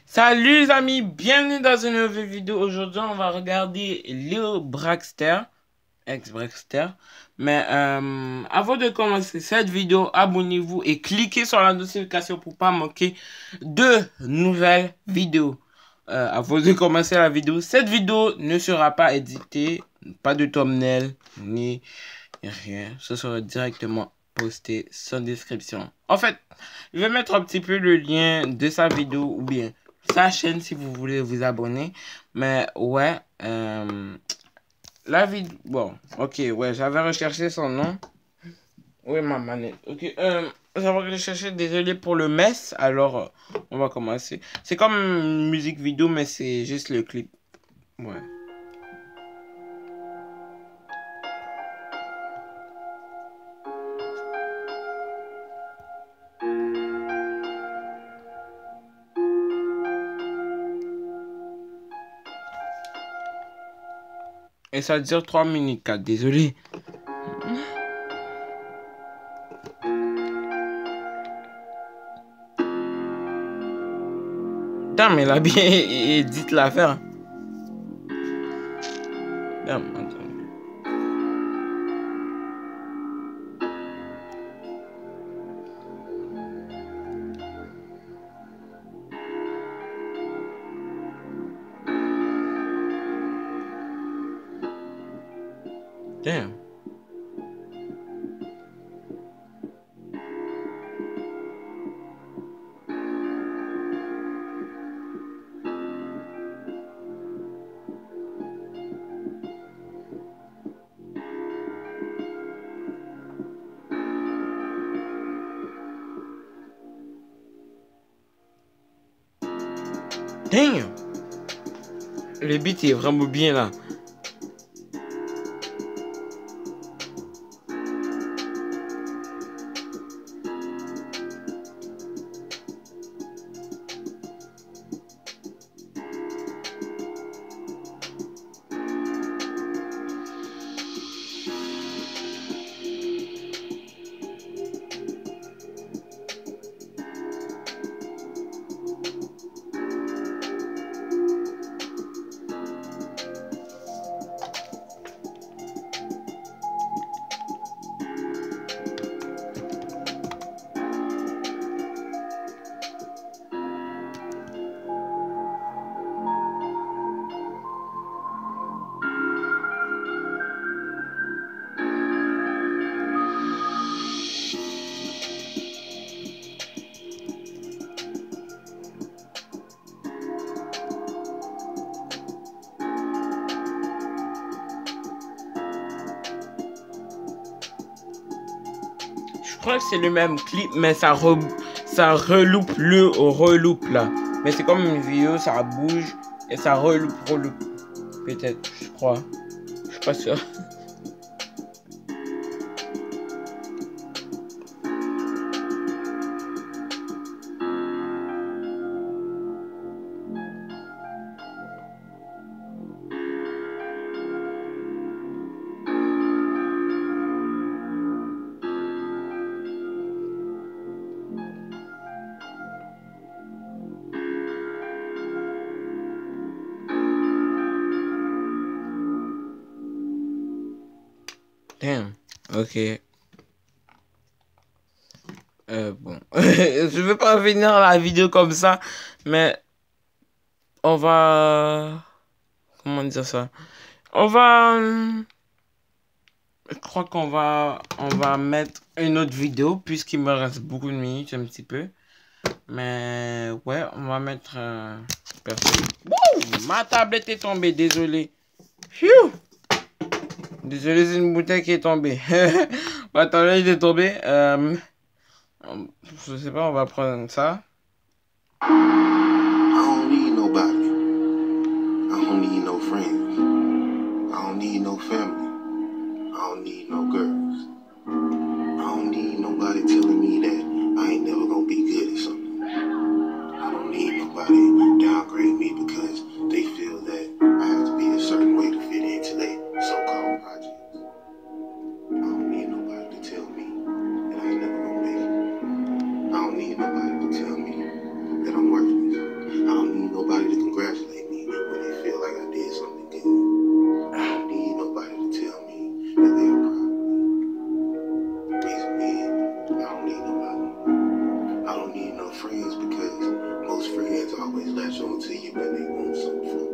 Salut les amis, bienvenue dans une nouvelle vidéo. Aujourd'hui, on va regarder Lil Braxter, ex-Braxter. Mais avant de commencer cette vidéo, abonnez-vous et cliquez sur la notification pour pas manquer de nouvelles vidéos. Avant de commencer la vidéo, cette vidéo ne sera pas éditée, pas de thumbnail, ni rien. Ce sera directement posté sans description. En fait, je vais mettre un petit peu le lien de sa vidéo ou bien sa chaîne si vous voulez vous abonner. Mais ouais, la vidéo... Bon, ok, ouais, j'avais recherché son nom. Oui, ma manette. Ok, j'avais recherché, désolé pour le mess. Alors, on va commencer. C'est comme une musique vidéo, mais c'est juste le clip. Ouais. Et ça dure 3 minutes 4, désolé. Damn, il a bien édité l'affaire. Damn, attends. Damn. Damn. Le beat est vraiment bien là. Je crois que c'est le même clip, mais ça reloupe le reloupe là. Mais c'est comme une vidéo, ça bouge et ça reloupe. Peut-être, je crois. Je suis pas sûr. Damn. Ok. Bon. Je veux pas finir la vidéo comme ça, mais on va... Comment dire ça? On va... Je crois on va mettre une autre vidéo puisqu'il me reste beaucoup de minutes un petit peu. Mais ouais, on va mettre... Wouh! Ma tablette est tombée, désolé. Phew! Désolé, c'est une bouteille qui est tombée. Ma tablette est tombée. Je sais pas, on va prendre ça. I don't need nobody. I don't need no friends. I don't need no family. I don't need no girls. I don't need nobody telling me that I ain't never gonna be good at something. I don't need nobody downgrade me because they feel that I have to be a certain way to fit into their so-called projects. I don't need nobody to tell me that I ain't never gonna make it. I don't need nobody to tell me that I'm worthless. I don't need latch on to you when they want something from you.